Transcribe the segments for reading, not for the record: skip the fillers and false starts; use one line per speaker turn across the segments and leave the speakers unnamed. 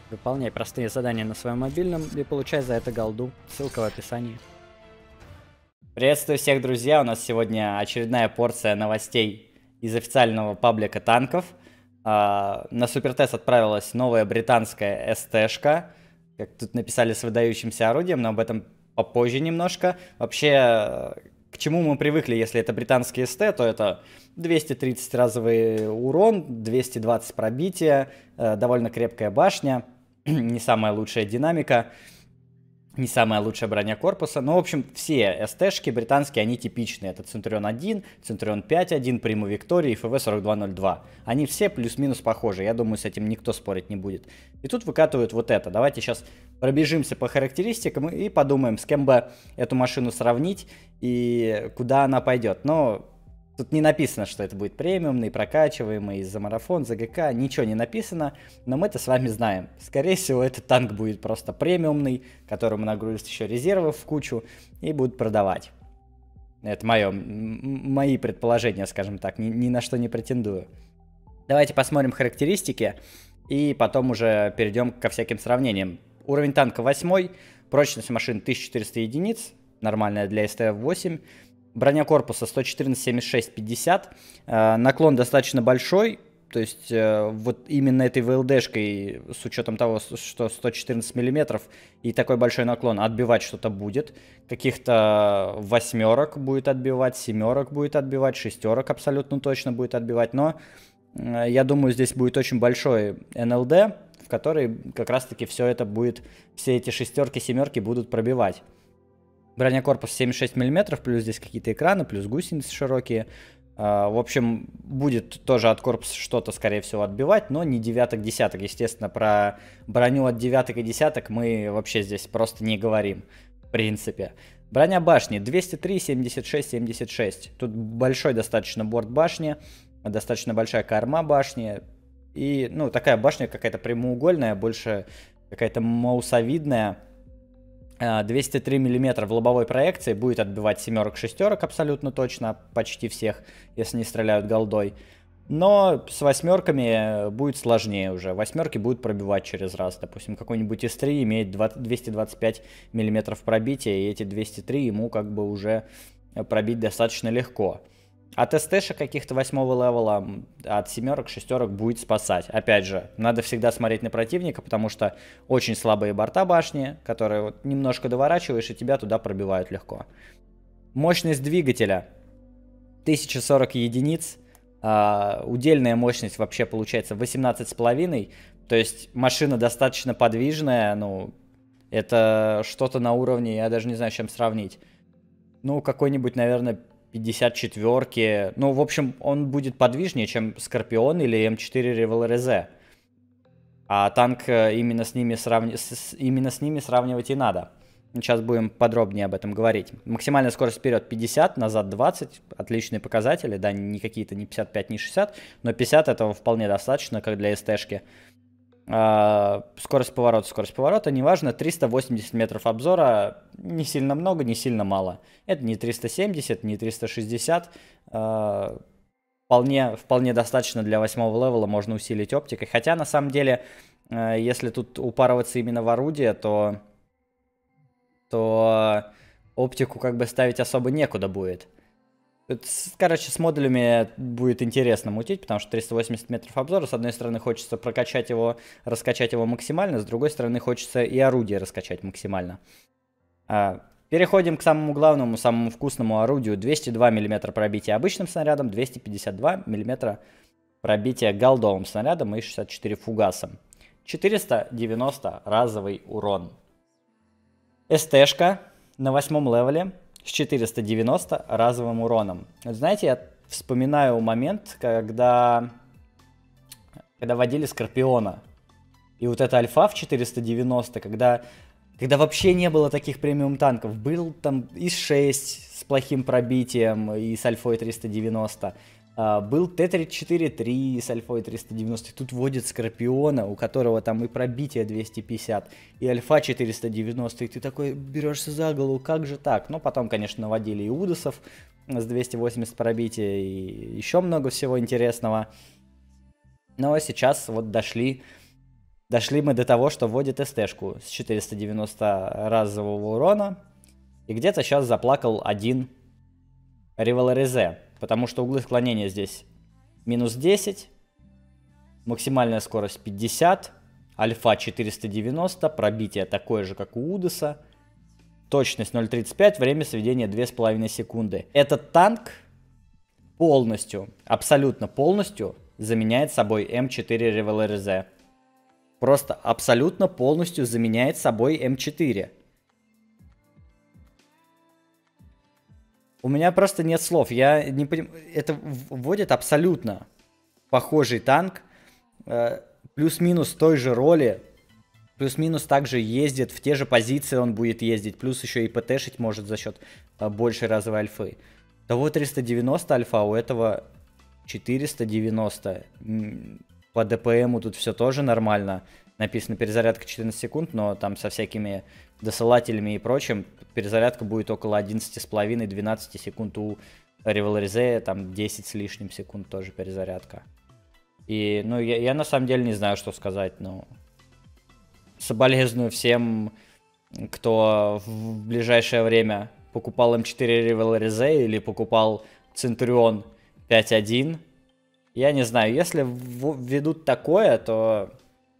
Выполняй простые задания на своем мобильном и получай за это голду. Ссылка в описании. Приветствую всех, друзья! У нас сегодня очередная порция новостей из официального паблика танков. На Супертест отправилась новая британская СТ-шка. Как тут написали, с выдающимся орудием, но об этом попозже немножко. Вообще, к чему мы привыкли, если это британский СТ, то это 230 разовый урон, 220 пробития, довольно крепкая башня, не самая лучшая динамика, не самая лучшая броня корпуса. Но, в общем, все СТ-шки британские, они типичные. Это Centurion 1, Centurion 5.1, Primo Victoria и FV4202. Они все плюс-минус похожи. Я думаю, с этим никто спорить не будет. И тут выкатывают вот это. Давайте сейчас пробежимся по характеристикам и подумаем, с кем бы эту машину сравнить и куда она пойдет. Но тут не написано, что это будет премиумный, прокачиваемый, за марафон, за ГК. Ничего не написано, но мы-то с вами знаем. Скорее всего, этот танк будет просто премиумный, которому нагрузят еще резервов в кучу и будут продавать. Это мои предположения, скажем так, ни на что не претендую. Давайте посмотрим характеристики и потом уже перейдем ко всяким сравнениям. Уровень танка 8, прочность машин 1400 единиц, нормальная для СТФ-8. Броня корпуса 114, 76, 50. Наклон достаточно большой. То есть вот именно этой ВЛДшкой, с учетом того, что 114 миллиметров и такой большой наклон, отбивать что-то будет. Каких-то восьмерок будет отбивать, семерок будет отбивать, шестерок абсолютно точно будет отбивать. Но я думаю, здесь будет очень большой НЛД, в который как раз-таки все это будет, все эти шестерки, семерки будут пробивать. Броня корпуса 76 мм, плюс здесь какие-то экраны, плюс гусеницы широкие. В общем, будет тоже от корпуса что-то, скорее всего, отбивать, но не девяток-десяток. Естественно, про броню от девяток и десяток мы вообще здесь просто не говорим, в принципе. Броня башни 203, 76, 76. Тут большой достаточно борт башни, достаточно большая корма башни. И, ну, такая башня какая-то прямоугольная, больше какая-то маусовидная. 203 мм в лобовой проекции будет отбивать семерок-шестерок абсолютно точно, почти всех, если не стреляют голдой. Но с восьмерками будет сложнее уже. Восьмерки будут пробивать через раз. Допустим, какой-нибудь S3 имеет 225 мм пробития, и эти 203 ему как бы уже пробить достаточно легко. От СТ-шек каких-то 8-го левела, от семерок, шестерок будет спасать. Опять же, надо всегда смотреть на противника, потому что очень слабые борта башни, которые вот немножко доворачиваешь, и тебя туда пробивают легко. Мощность двигателя 1040 единиц. Удельная мощность вообще получается 18,5. То есть машина достаточно подвижная. Ну, это что-то на уровне, я даже не знаю, с чем сравнить. Ну, какой-нибудь, наверное, 54-ки. Ну, в общем, он будет подвижнее, чем Скорпион или М4 Revol RZ. А танк именно с ними сравнивать и надо. Сейчас будем подробнее об этом говорить. Максимальная скорость вперед 50, назад 20. Отличные показатели. Да, не какие-то не 55, не 60. Но 50 этого вполне достаточно, как для СТ-шки. Скорость поворота, неважно, 380 метров обзора, не сильно много, не сильно мало. Это не 370, не 360, вполне достаточно для 8-го левела, можно усилить оптикой. Хотя, на самом деле, если тут упарываться именно в орудие, то оптику как бы ставить особо некуда будет. Короче, с модулями будет интересно мутить, потому что 380 метров обзора, с одной стороны хочется прокачать его, раскачать его максимально, с другой стороны хочется и орудие раскачать максимально. Переходим к самому главному, самому вкусному орудию. 202 мм пробития обычным снарядом, 252 мм пробития голдовым снарядом и 64 фугасом. 490 разовый урон. СТ-шка на 8-м левеле с 490 разовым уроном. Вот знаете, я вспоминаю момент, когда водили Скорпиона. И вот эта альфа в 490, когда вообще не было таких премиум танков. Был там ИС-6 с плохим пробитием и с альфой 390. Был Т-34-3 с альфой 390. Тут вводят Скорпиона, у которого там и пробитие 250, и альфа 490. И ты такой берешься за голову, как же так? Но потом, конечно, наводили и Удосов с 280 пробития, и еще много всего интересного. Но сейчас вот дошли Дошли мы до того, что вводит СТ-шку с 490 разового урона. И где-то сейчас заплакал один Револаризе, потому что углы склонения здесь минус 10, максимальная скорость 50, альфа 490, пробитие такое же, как у Удеса, точность 0.35, время сведения 2,5 секунды. Этот танк полностью, абсолютно полностью заменяет собой М4 Револаризе. Просто абсолютно полностью заменяет собой М4. У меня просто нет слов. Я не понимаю. Это вводит абсолютно похожий танк. Плюс-минус той же роли. Плюс-минус также ездит. В те же позиции он будет ездить. Плюс еще и ПТ-шить может за счет большей разовой альфы. Того 390 альфа, у этого 490. По ДПМу тут все тоже нормально. Написано перезарядка 14 секунд, но там со всякими досылателями и прочим перезарядка будет около 11,5-12 секунд. У Револаризе там 10 с лишним секунд тоже перезарядка. И, ну, я на самом деле не знаю, что сказать, но соболезную всем, кто в ближайшее время покупал М4 Револаризе или покупал Центурион 5.1. Я не знаю, если введут такое, то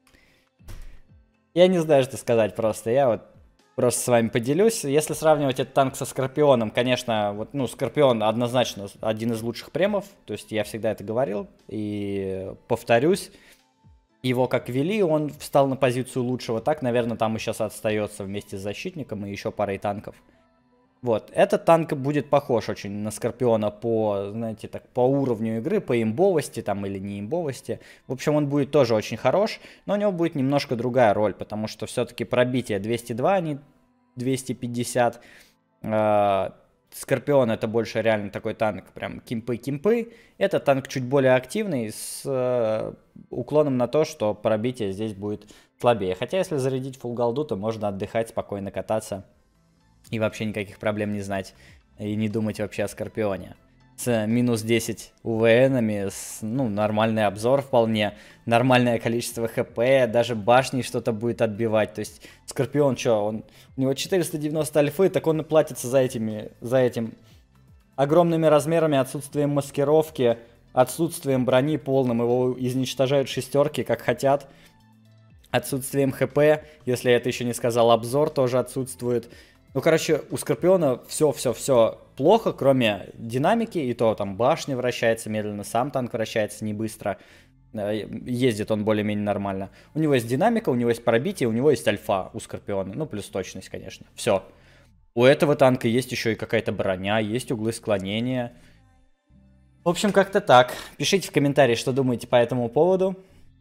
я не знаю, что сказать просто. Я вот просто с вами поделюсь. Если сравнивать этот танк со Скорпионом, конечно, вот, ну, Скорпион однозначно один из лучших премов. То есть я всегда это говорил и повторюсь. Его как вели, он встал на позицию лучшего. Так, наверное, там и сейчас отстается вместе с защитником и еще парой танков. Вот, этот танк будет похож очень на Скорпиона по, знаете, так, по уровню игры, по имбовости там или не имбовости. В общем, он будет тоже очень хорош, но у него будет немножко другая роль, потому что все-таки пробитие 202, а не 250. Скорпион это больше реально такой танк, прям кимпы-кимпы. Это танк чуть более активный, с уклоном на то, что пробитие здесь будет слабее. Хотя, если зарядить фулл голду, то можно отдыхать, спокойно кататься. И вообще никаких проблем не знать. И не думать вообще о Скорпионе. С минус 10 УВНами, ну, нормальный обзор вполне. Нормальное количество ХП, даже башни что-то будет отбивать. То есть Скорпион, что, у него 490 альфы, так он и платится за этим огромными размерами, отсутствием маскировки, отсутствием брони полным. Его изничтожают шестерки, как хотят. Отсутствием ХП, если я это еще не сказал, обзор тоже отсутствует. Ну, короче, у Скорпиона все плохо, кроме динамики, и то там башня вращается медленно, сам танк вращается не быстро, ездит он более-менее нормально. У него есть динамика, у него есть пробитие, у него есть альфа у Скорпиона, ну, плюс точность, конечно. Все. У этого танка есть еще и какая-то броня, есть углы склонения. В общем, как-то так. Пишите в комментарии, что думаете по этому поводу.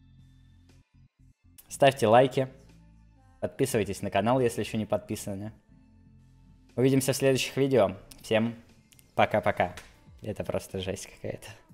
Ставьте лайки. Подписывайтесь на канал, если еще не подписаны. Увидимся в следующих видео. Всем пока-пока. Это просто жесть какая-то.